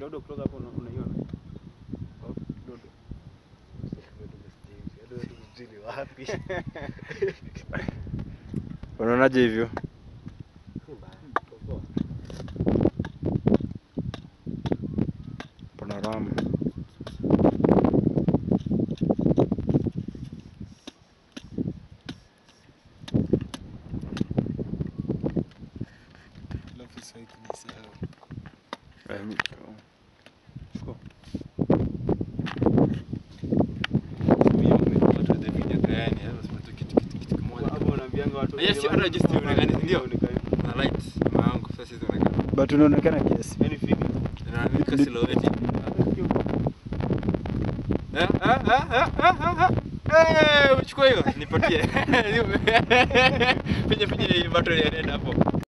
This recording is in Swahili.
Dodo kutoka hapo unaiona. Dodo. Dodo mjini wapi? Unaonaje hivyo? Panorama. Yes, ana just unaonekana ndio. Na light maangu sasa hizo unaonekana. But unaonekana kiasi. Yaani fiki. Inaandika silhouette. Uchukue hiyo nipatie. Pinya battery ya nenda hapo.